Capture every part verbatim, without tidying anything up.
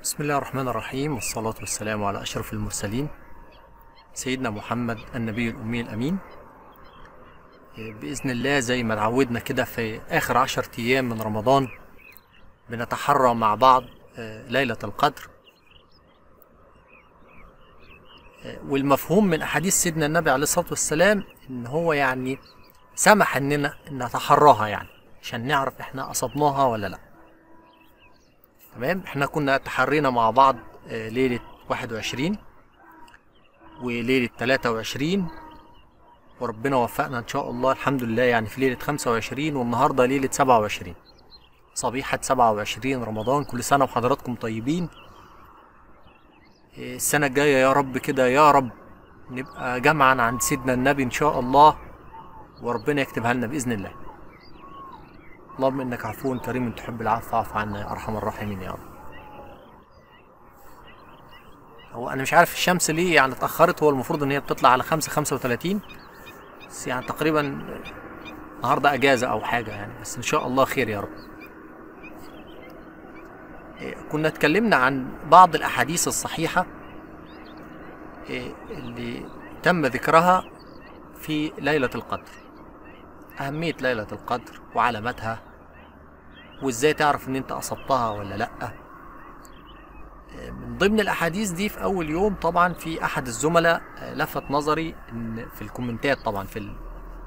بسم الله الرحمن الرحيم، والصلاة والسلام على أشرف المرسلين سيدنا محمد النبي الأمي الأمين. بإذن الله زي ما تعودنا كده في آخر عشر أيام من رمضان بنتحرى مع بعض ليلة القدر، والمفهوم من أحاديث سيدنا النبي عليه الصلاة والسلام إن هو يعني سمح إننا نتحراها، يعني عشان نعرف إحنا أصبناها ولا لأ. تمام، إحنا كنا تحرينا مع بعض ليلة واحد وعشرين وليلة تلاتة وعشرين، وربنا وفقنا إن شاء الله الحمد لله يعني في ليلة خمسة وعشرين، والنهاردة ليلة سبعة وعشرين صبيحة سبعة وعشرين رمضان. كل سنة وحضراتكم طيبين. السنة الجاية يا رب كده يا رب نبقى جمعا عند سيدنا النبي إن شاء الله، وربنا يكتبها لنا بإذن الله. اللهم إنك عفو كريم تحب العفو فاعف عنا يا أرحم الراحمين يا رب. هو أنا مش عارف الشمس ليه يعني اتأخرت، هو المفروض إن هي بتطلع على خمسة خمسة وتلاتين، بس يعني تقريبا النهارده أجازة أو حاجة يعني، بس إن شاء الله خير يا رب. كنا اتكلمنا عن بعض الأحاديث الصحيحة اللي تم ذكرها في ليلة القدر، أهمية ليلة القدر وعلاماتها، وإزاي تعرف إن أنت أصبتها ولا لأ. من ضمن الأحاديث دي في أول يوم طبعا في أحد الزملاء لفت نظري إن في الكومنتات طبعا في ال...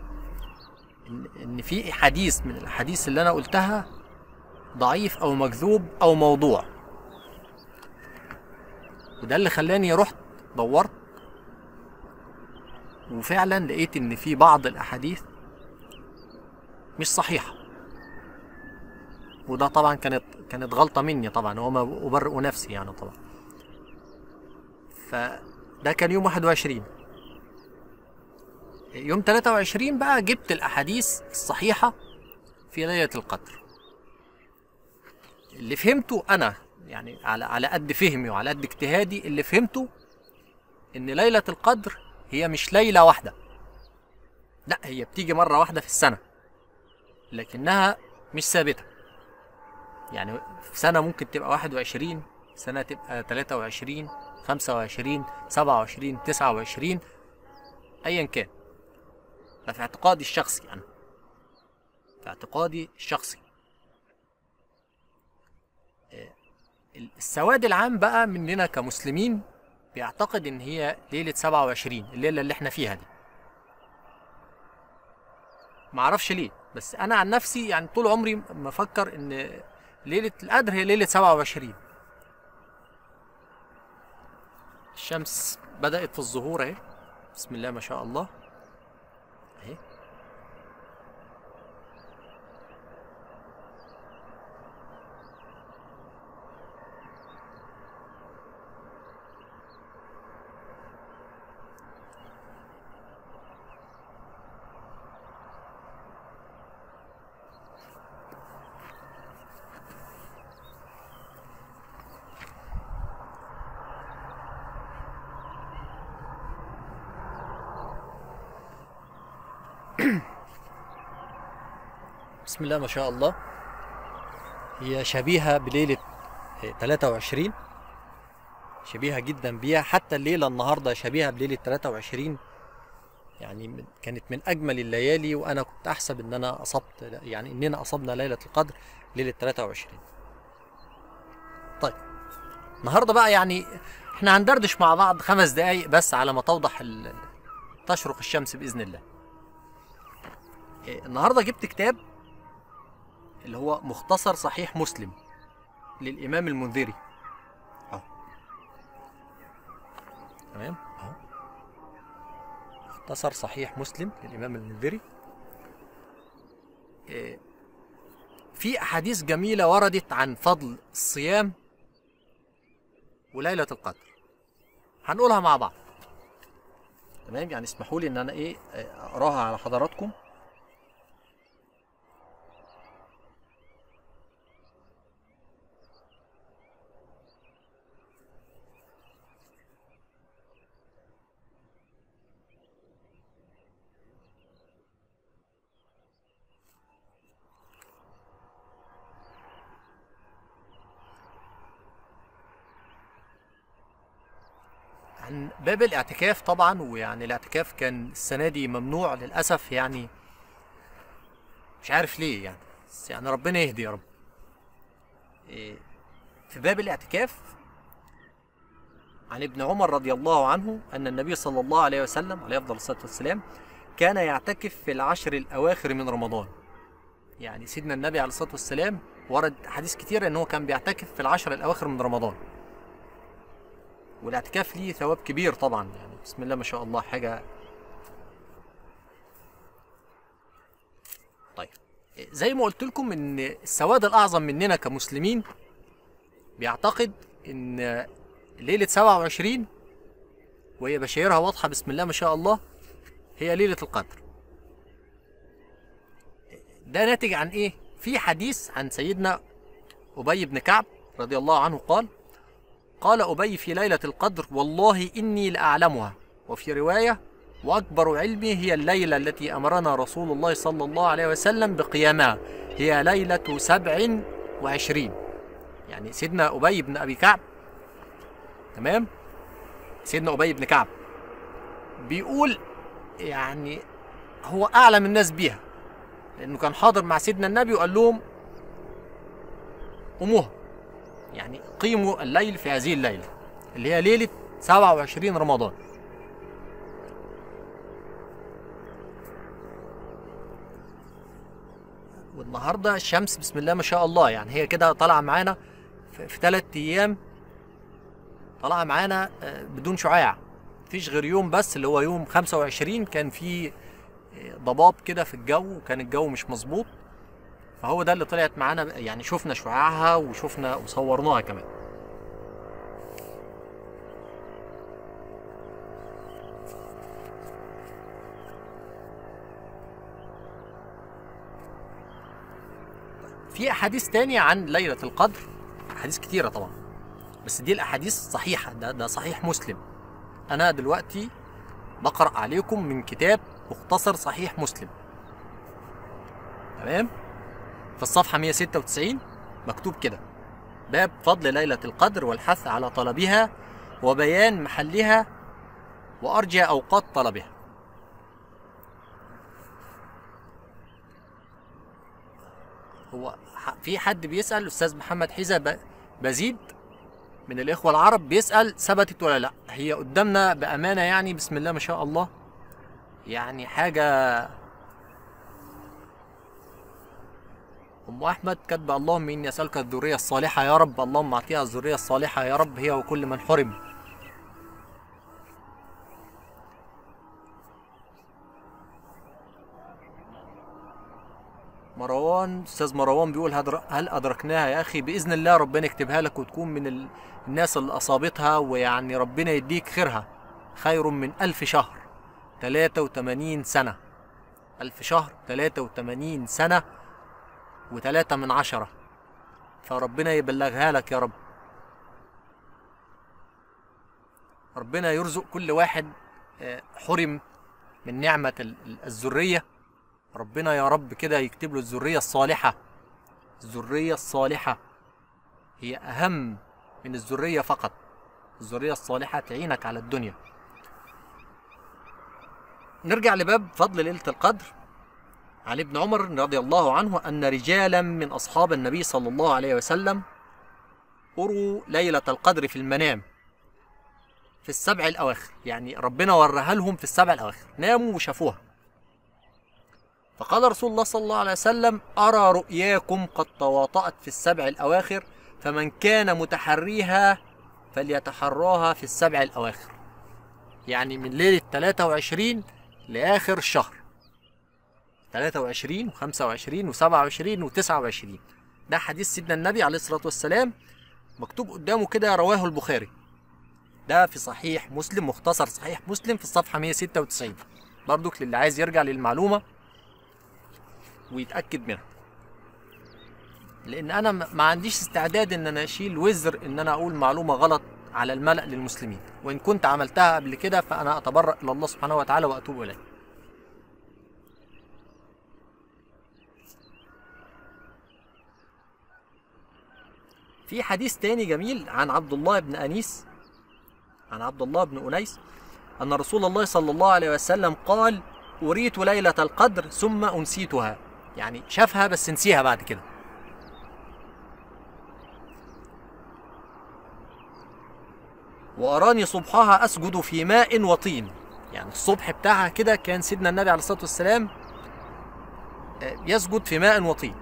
إن في حديث من الأحاديث اللي أنا قلتها ضعيف أو مكذوب أو موضوع، وده اللي خلاني رحت دورت وفعلا لقيت إن في بعض الأحاديث مش صحيحة، وده طبعا كانت كانت غلطة مني طبعا، وما أبرئ نفسي يعني طبعا. فده كان يوم واحد وعشرين. يوم تلاتة وعشرين بقى جبت الأحاديث الصحيحة في ليلة القدر. اللي فهمته أنا يعني على على قد فهمي وعلى قد اجتهادي، اللي فهمته إن ليلة القدر هي مش ليلة واحدة، لا هي بتيجي مرة واحدة في السنة، لكنها مش ثابتة. يعني في سنة ممكن تبقى واحد وعشرين، سنة تبقى تلاتة وعشرين، خمسة وعشرين، سبعة وعشرين، تسعة وعشرين، أيا كان. ده في اعتقادي الشخصي أنا، في اعتقادي الشخصي. السواد العام بقى مننا كمسلمين بيعتقد إن هي ليلة سبعة وعشرين، الليلة اللي احنا فيها دي. معرفش ليه، بس أنا عن نفسي يعني طول عمري مفكر إن ليلة القدر هي ليلة سبعة وعشرين. الشمس بدأت في الظهور اهي، بسم الله ما شاء الله اهي. بسم الله ما شاء الله. هي شبيهة بليلة تلاتة وعشرين، شبيهة جدا بيها. حتى الليلة النهاردة شبيهة بليلة تلاتة وعشرين، يعني كانت من أجمل الليالي، وأنا كنت أحسب إن أنا أصبت يعني إننا أصبنا ليلة القدر ليلة تلاتة وعشرين. طيب النهاردة بقى يعني إحنا هندردش مع بعض خمس دقايق بس على ما توضح تشرق الشمس بإذن الله. النهاردة جبت كتاب اللي هو مختصر صحيح مسلم للإمام المنذري اهو، تمام اهو، مختصر صحيح مسلم للإمام المنذري. في أحاديث جميلة وردت عن فضل الصيام وليلة القدر، هنقولها مع بعض. تمام، يعني اسمحوا لي إن أنا إيه أقراها على حضراتكم. عن باب الاعتكاف طبعا، ويعني الاعتكاف كان السنة دي ممنوع للأسف، يعني مش عارف ليه يعني، بس يعني ربنا يهدي يا رب. إيه، في باب الاعتكاف عن ابن عمر رضي الله عنه أن النبي صلى الله عليه وسلم عليه أفضل الصلاة والسلام كان يعتكف في العشر الأواخر من رمضان. يعني سيدنا النبي عليه الصلاة والسلام ورد حديث كتير أنه كان بيعتكف في العشر الأواخر من رمضان، والاعتكاف ليه ثواب كبير طبعا، يعني بسم الله ما شاء الله حاجة. طيب زي ما قلت لكم ان السواد الاعظم مننا كمسلمين بيعتقد ان ليلة سبعة وعشرين، وهي بشايرها واضحة بسم الله ما شاء الله، هي ليلة القدر. ده ناتج عن ايه؟ في حديث عن سيدنا أبي بن كعب رضي الله عنه قال: قال أبي في ليلة القدر: والله إني لأعلمها. وفي رواية: وأكبر علمي هي الليلة التي أمرنا رسول الله صلى الله عليه وسلم بقيامها، هي ليلة سبع وعشرين. يعني سيدنا أبي بن أبي كعب، تمام، سيدنا أبي بن كعب بيقول يعني هو أعلم الناس بيها، لأنه كان حاضر مع سيدنا النبي وقال لهم قوموها، يعني قيموا الليل في هذه الليلة اللي هي ليلة سبعة وعشرين رمضان. والنهارده الشمس بسم الله ما شاء الله، يعني هي كده طالعه معانا في ثلاث ايام، طالعه معانا بدون شعاع، مفيش غير يوم بس اللي هو يوم خمسة وعشرين كان فيه ضباب كده في الجو وكان الجو مش مظبوط، فهو ده اللي طلعت معانا، يعني شفنا شعاعها وشفنا وصورناها كمان. في احاديث تانية عن ليلة القدر، احاديث كتيرة طبعا، بس دي الاحاديث صحيحة، ده ده صحيح مسلم. انا دلوقتي بقرأ عليكم من كتاب مختصر صحيح مسلم، تمام، في الصفحة مية وستة وتسعين مكتوب كده: باب فضل ليلة القدر والحث على طلبها وبيان محلها وأرجى أوقات طلبها. هو في حد بيسأل، أستاذ محمد حيزة بزيد من الإخوة العرب بيسأل ثبتت ولا لأ؟ هي قدامنا بأمانة، يعني بسم الله ما شاء الله، يعني حاجة. أم أحمد كاتبة: اللهم إني أسألك الذرية الصالحة يا رب، اللهم أعطيها الذرية الصالحة يا رب، هي وكل من حرم. مروان، أستاذ مروان بيقول: هل أدركناها يا أخي؟ بإذن الله ربنا يكتبها لك وتكون من الناس اللي أصابتها، ويعني ربنا يديك خيرها، خير من ألف شهر تلاتة وتمانين سنة، ألف شهر تلاتة وتمانين سنة وتلاتة من عشرة، فربنا يبلغها لك يا رب. ربنا يرزق كل واحد حرم من نعمة الذرية، ربنا يا رب كده يكتب له الذرية الصالحة. الذرية الصالحة هي أهم من الذرية فقط، الذرية الصالحة تعينك على الدنيا. نرجع لباب فضل ليلة القدر. عن ابن عمر رضي الله عنه أن رجالا من أصحاب النبي صلى الله عليه وسلم أروا ليلة القدر في المنام في السبع الأواخر، يعني ربنا ورها لهم في السبع الأواخر، ناموا وشافوها. فقال رسول الله صلى الله عليه وسلم: أرى رؤياكم قد تواطأت في السبع الأواخر، فمن كان متحريها فليتحراها في السبع الأواخر. يعني من ليلة تلاتة وعشرين لآخر الشهر، تلاتة وعشرين وخمسة وعشرين وسبعة وعشرين وتسعة وعشرين. ده حديث سيدنا النبي عليه الصلاة والسلام، مكتوب قدامه كده: رواه البخاري. ده في صحيح مسلم، مختصر صحيح مسلم في الصفحة مية وستة وتسعين، برضك للي عايز يرجع للمعلومة ويتأكد منها، لأن أنا ما عنديش استعداد إن أنا أشيل وزر إن أنا أقول معلومة غلط على الملأ للمسلمين، وإن كنت عملتها قبل كده فأنا أتبرأ إلى الله سبحانه وتعالى وأتوب إليه. في حديث تاني جميل عن عبد الله بن أنيس عن عبد الله بن أنيس أن رسول الله صلى الله عليه وسلم قال: أريت ليلة القدر ثم أنسيتها، يعني شافها بس نسيها بعد كده. وأراني صبحها أسجد في ماء وطين، يعني الصبح بتاعها كده كان سيدنا النبي عليه الصلاة والسلام يسجد في ماء وطين.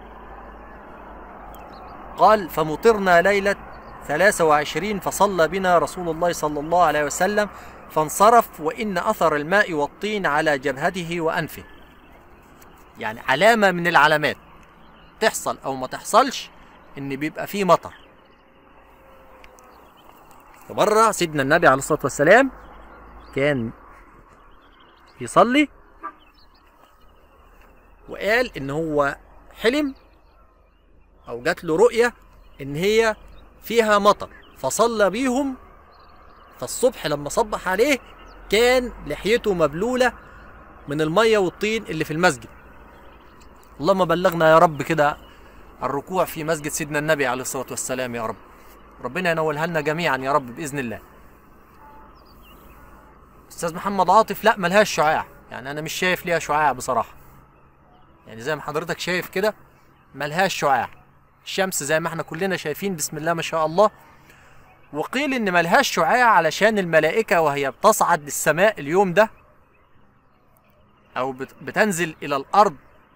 قال: فمطرنا ليلة ثلاثة وعشرين فصلى بنا رسول الله صلى الله عليه وسلم فانصرف وإن أثر الماء والطين على جبهته وأنفه. يعني علامة من العلامات تحصل أو ما تحصلش إن بيبقى فيه مطر. فمرة سيدنا النبي عليه الصلاة والسلام كان يصلي وقال إن هو حلم أو جات له رؤية إن هي فيها مطر، فصلى بيهم. فالصبح لما صبح عليه كان لحيته مبلولة من المية والطين اللي في المسجد. اللهم بلغنا يا رب كده الركوع في مسجد سيدنا النبي عليه الصلاة والسلام يا رب. ربنا ينولها لنا جميعا يا رب بإذن الله. أستاذ محمد عاطف: لا ملهاش شعاع، يعني أنا مش شايف ليها شعاع بصراحة، يعني زي ما حضرتك شايف كده ملهاش شعاع. الشمس زي ما احنا كلنا شايفين بسم الله ما شاء الله. وقيل ان ملهاش شعاع علشان الملائكة وهي بتصعد للسماء اليوم ده او بتنزل الى الارض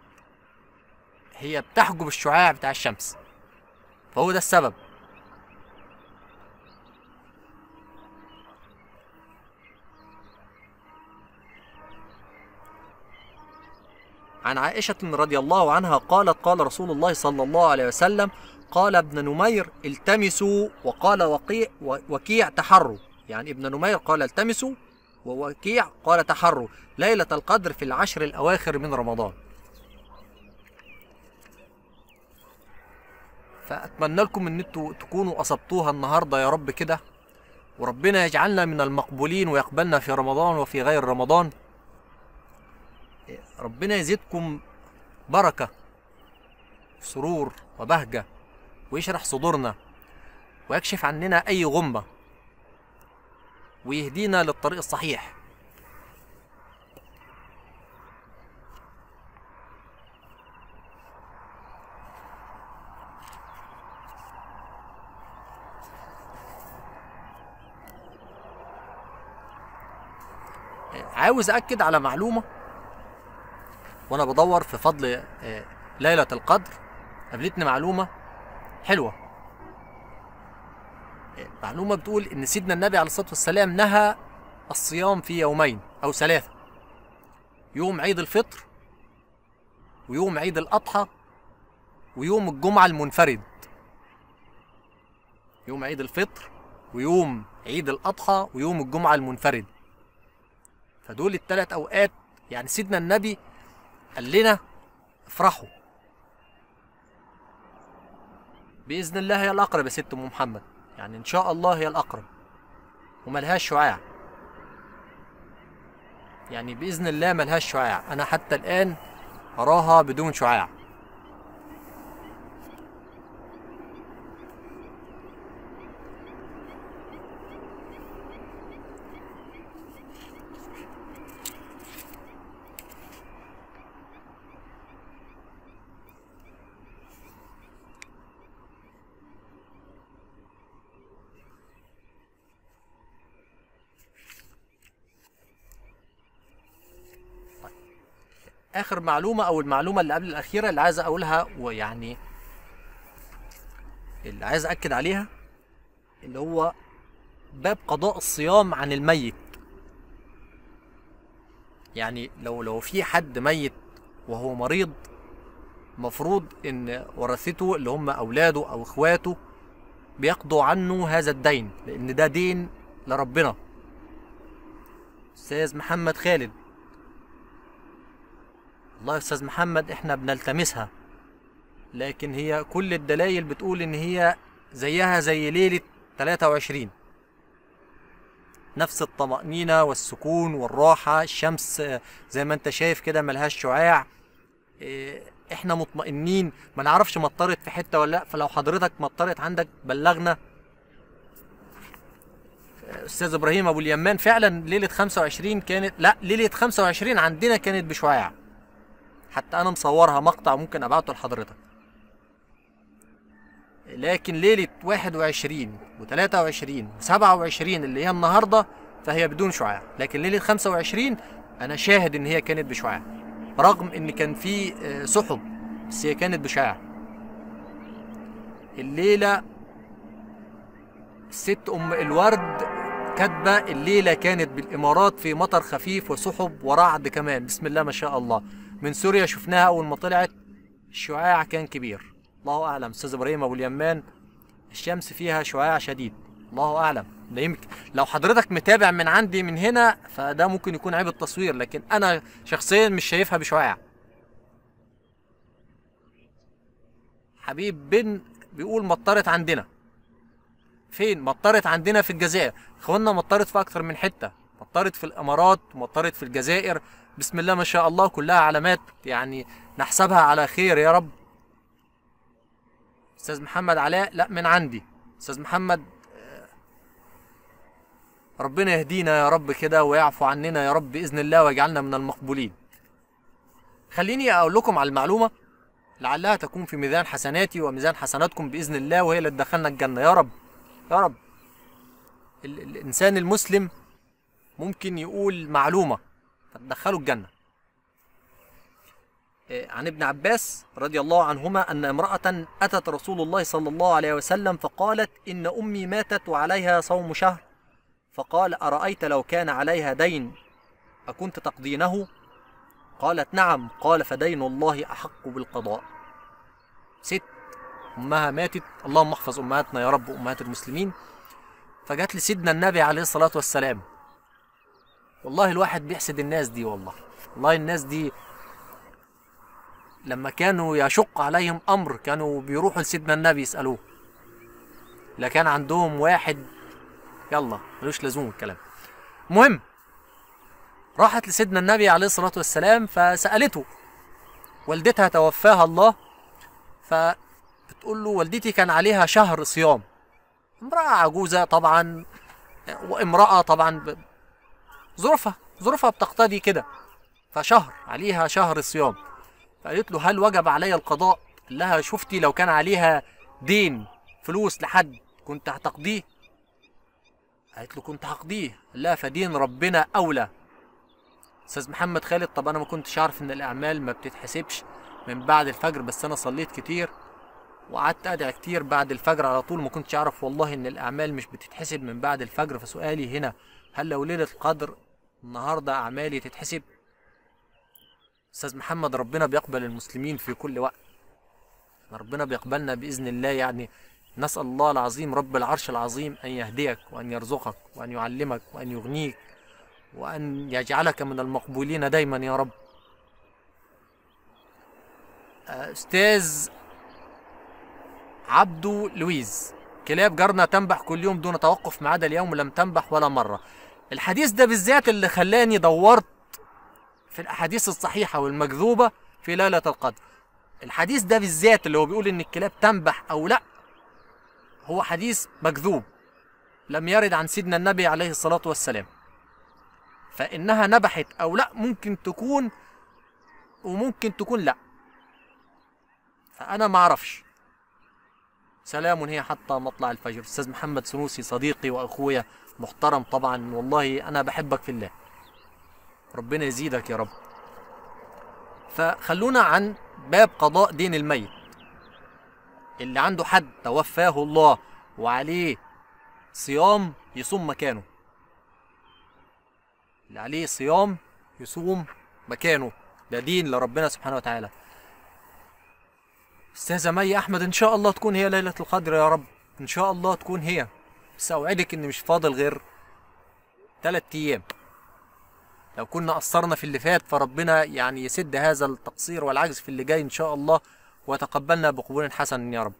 هي بتحجب الشعاع بتاع الشمس، فهو ده السبب. عن عائشة رضي الله عنها قالت: قال رسول الله صلى الله عليه وسلم: قال ابن نمير: التمسوا، وقال وقيع وكيع: تحروا. يعني ابن نمير قال التمسوا، ووكيع قال تحروا ليلة القدر في العشر الأواخر من رمضان. فأتمنى لكم ان انتوا تكونوا أصبتوها النهاردة يا رب كده، وربنا يجعلنا من المقبولين ويقبلنا في رمضان وفي غير رمضان. ربنا يزيدكم بركة سرور وبهجة، ويشرح صدورنا ويكشف عننا أي غمة، ويهدينا للطريق الصحيح. عاوز أكد على معلومة وأنا بدور في فضل ليلة القدر، قابلتني معلومة حلوة. معلومة بتقول إن سيدنا النبي عليه الصلاة والسلام نهى الصيام في يومين أو ثلاثة: يوم عيد الفطر، ويوم عيد الأضحى، ويوم الجمعة المنفرد. يوم عيد الفطر ويوم عيد الأضحى ويوم الجمعة المنفرد. فدول الثلاث أوقات يعني سيدنا النبي قال لنا افرحوا بإذن الله. هي الأقرب يا ست أم محمد، يعني إن شاء الله هي الأقرب وملهاش شعاع، يعني بإذن الله ملهاش شعاع. أنا حتى الآن أراها بدون شعاع. آخر معلومة أو المعلومة اللي قبل الأخيرة اللي عايز أقولها، ويعني اللي عايز أكد عليها، اللي هو باب قضاء الصيام عن الميت. يعني لو لو في حد ميت وهو مريض، مفروض إن ورثته اللي هم أولاده أو إخواته بيقضوا عنه هذا الدين، لأن ده دين لربنا. أستاذ محمد خالد: والله يا أستاذ محمد إحنا بنلتمسها، لكن هي كل الدلائل بتقول إن هي زيها زي ليلة ثلاثة وعشرين، نفس الطمأنينة والسكون والراحة. الشمس زي ما أنت شايف كده ملهاش شعاع، إحنا مطمئنين، ما نعرفش مطرت في حتة ولا لأ. فلو حضرتك مطرت عندك بلغنا. استاذ ابراهيم ابو اليمان، فعلا ليله خمسة وعشرين كانت، لا ليله خمسة وعشرين عندنا كانت بشعاع، حتى انا مصورها مقطع ممكن ابعته لحضرتك. لكن ليله واحد وعشرين وثلاثة وعشرين وسبعة وعشرين اللي هي النهارده فهي بدون شعاع، لكن ليله خمسة وعشرين انا شاهد ان هي كانت بشعاع، رغم ان كان في سحب بس هي كانت بشعاع. الليله الست ام الورد كاتبه الليله كانت بالامارات في مطر خفيف وسحب ورعد كمان، بسم الله ما شاء الله. من سوريا شفناها اول ما طلعت الشعاع كان كبير، الله اعلم. استاذ ابراهيم ابو اليمان الشمس فيها شعاع شديد، الله اعلم. ده يمكن لو حضرتك متابع من عندي من هنا فده ممكن يكون عيب التصوير، لكن انا شخصيا مش شايفها بشعاع. حبيب بن بيقول مطرت عندنا. فين؟ مطرت عندنا في الجزائر. اخوانا مطرت في اكتر من حته، مطرت في الامارات ومطرت في الجزائر، بسم الله ما شاء الله، كلها علامات يعني نحسبها على خير يا رب. استاذ محمد علاء، لا من عندي. استاذ محمد ربنا يهدينا يا رب كده ويعفو عننا يا رب باذن الله ويجعلنا من المقبولين. خليني اقول لكم على المعلومه لعلها تكون في ميزان حسناتي وميزان حسناتكم باذن الله، وهي اللي تدخلنا الجنه يا رب يا رب. ال الانسان المسلم ممكن يقول معلومه فتدخله الجنه. عن ابن عباس رضي الله عنهما أن امرأة أتت رسول الله صلى الله عليه وسلم فقالت إن أمي ماتت وعليها صوم شهر، فقال أرأيت لو كان عليها دين أكنت تقضينه؟ قالت نعم. قال فدين الله أحق بالقضاء. ست أمها ماتت، اللهم احفظ أمهاتنا يا رب وأمهات المسلمين، فجات لسيدنا النبي عليه الصلاة والسلام. والله الواحد بيحسد الناس دي، والله والله الناس دي لما كانوا يشق عليهم امر كانوا بيروحوا لسيدنا النبي يسالوه، لا كان عندهم واحد يلا ملوش لزوم الكلام. المهم راحت لسيدنا النبي عليه الصلاه والسلام فسالته، والدتها توفاها الله، فبتقول له والدتي كان عليها شهر صيام، امراه عجوزه طبعا، وامراه طبعا ظروفها ظروفها بتقتضي كده، فشهر عليها شهر صيام. فقالت له هل وجب علي القضاء؟ قال لها شفتي لو كان عليها دين فلوس لحد كنت هتقضيه؟ قالت له كنت هقضيه. قال لها فدين ربنا اولى. استاذ محمد خالد، طب انا ما كنتش اعرف ان الاعمال ما بتتحسبش من بعد الفجر، بس انا صليت كتير وقعدت ادعي كتير بعد الفجر على طول، ما كنتش اعرف والله ان الاعمال مش بتتحسب من بعد الفجر. فسؤالي هنا هل لو ليله القدر النهارده اعمالي تتحسب؟ استاذ محمد ربنا بيقبل المسلمين في كل وقت، ربنا بيقبلنا باذن الله. يعني نسال الله العظيم رب العرش العظيم ان يهديك وان يرزقك وان يعلمك وان يغنيك وان يجعلك من المقبولين دايما يا رب. استاذ عبدو لويز، كلاب جارنا تنبح كل يوم دون توقف ما عدا اليوم لم تنبح ولا مره. الحديث ده بالذات اللي خلاني دورت في الاحاديث الصحيحه والمكذوبه في ليله القدر. الحديث ده بالذات اللي هو بيقول ان الكلاب تنبح او لا، هو حديث مكذوب لم يرد عن سيدنا النبي عليه الصلاه والسلام. فانها نبحت او لا ممكن تكون وممكن تكون لا، فانا ما اعرفش. سلام هي حتى مطلع الفجر. استاذ محمد سنوسي صديقي واخويا محترم طبعا، والله انا بحبك في الله، ربنا يزيدك يا رب. فخلونا عن باب قضاء دين الميت. اللي عنده حد توفاه الله وعليه صيام يصوم مكانه، اللي عليه صيام يصوم مكانه، ده دين لربنا سبحانه وتعالى. استاذة مي احمد، ان شاء الله تكون هي ليلة القدر يا رب، ان شاء الله تكون هي، بس اوعدك ان مش فاضل غير ثلاث ايام. لو كنا قصرنا في اللي فات فربنا يعني يسد هذا التقصير والعجز في اللي جاي ان شاء الله، وتقبلنا بقبول حسن يا رب.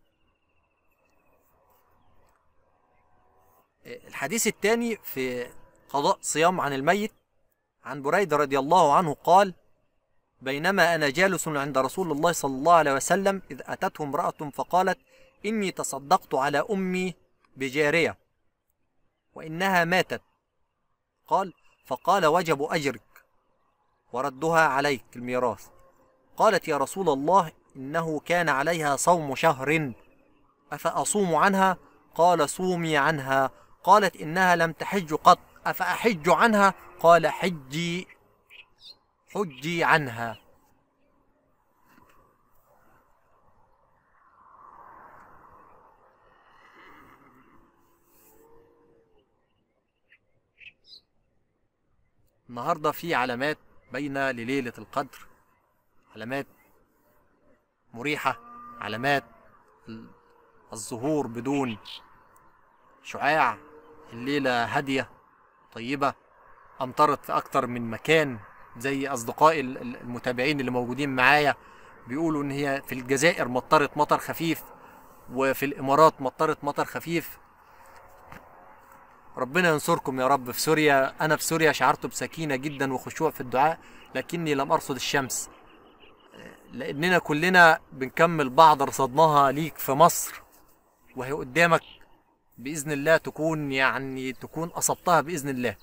الحديث الثاني في قضاء صيام عن الميت، عن بريدة رضي الله عنه قال: بينما أنا جالس عند رسول الله صلى الله عليه وسلم إذ أتته امرأة فقالت: إني تصدقت على أمي بجارية، وإنها ماتت. قال: فقال: وجب أجرك وردها عليك الميراث. قالت: يا رسول الله، إنه كان عليها صوم شهر، أفأصوم عنها؟ قال: صومي عنها. قالت: إنها لم تحج قط، أفأحج عنها؟ قال: حجي حجي عنها. النهارده في علامات باينة لليلة القدر، علامات مريحة، علامات الظهور بدون شعاع، الليلة هادية طيبة، أمطرت في أكتر من مكان، زي أصدقائي المتابعين اللي موجودين معايا بيقولوا إن هي في الجزائر مطرت مطر خفيف، وفي الإمارات مطرت مطر خفيف. ربنا ينصركم يا رب. في سوريا، أنا في سوريا شعرت بسكينة جدا وخشوع في الدعاء، لكني لم أرصد الشمس، لأننا كلنا بنكمل بعض رصدناها ليك في مصر، وهي قدامك بإذن الله تكون يعني تكون أصبتها بإذن الله.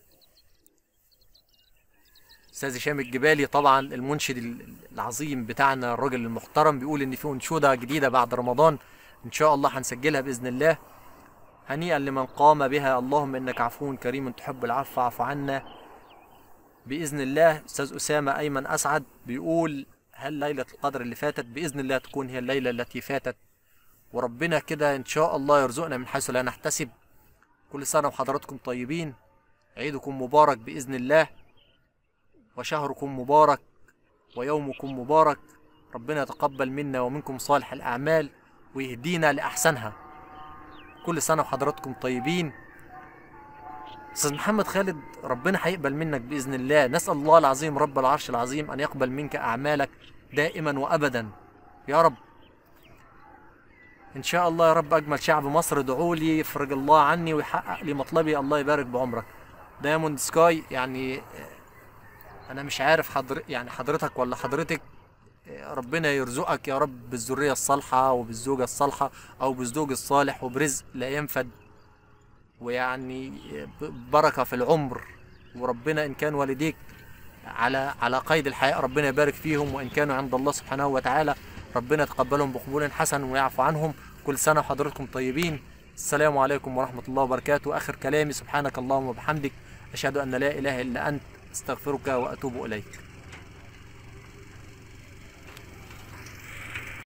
أستاذ هشام الجبالي طبعا المنشد العظيم بتاعنا، الراجل المحترم، بيقول إن في أنشودة جديدة بعد رمضان إن شاء الله هنسجلها بإذن الله. هنيئا لمن قام بها، اللهم إنك عفو كريم تحب العفو فاعف عنا. بإذن الله أستاذ أسامة أيمن أسعد بيقول: هل ليلة القدر اللي فاتت بإذن الله تكون هي الليلة التي فاتت، وربنا كده إن شاء الله يرزقنا من حيث لا نحتسب. كل سنة وحضراتكم طيبين، عيدكم مبارك بإذن الله، وشهركم مبارك، ويومكم مبارك. ربنا يتقبل منا ومنكم صالح الأعمال ويهدينا لأحسنها. كل سنة وحضراتكم طيبين. أستاذ محمد خالد، ربنا هيقبل منك بإذن الله. نسأل الله العظيم رب العرش العظيم أن يقبل منك أعمالك دائما وأبدا يا رب. إن شاء الله يا رب. أجمل شعب مصر، ادعوا لي يفرج الله عني ويحقق لي مطلبي. الله يبارك بعمرك. دايموند سكاي، يعني أنا مش عارف حضر يعني حضرتك ولا حضرتك، ربنا يرزقك يا رب بالذرية الصالحة وبالزوجة الصالحة أو بالزوج الصالح وبرزق لا ينفد، ويعني بركة في العمر. وربنا إن كان والديك على على قيد الحياة ربنا يبارك فيهم، وإن كانوا عند الله سبحانه وتعالى ربنا يتقبلهم بقبول حسن ويعفو عنهم. كل سنة وحضراتكم طيبين. السلام عليكم ورحمة الله وبركاته. آخر كلامي: سبحانك اللهم وبحمدك، أشهد أن لا إله إلا أنت، أستغفرك وأتوب إليك.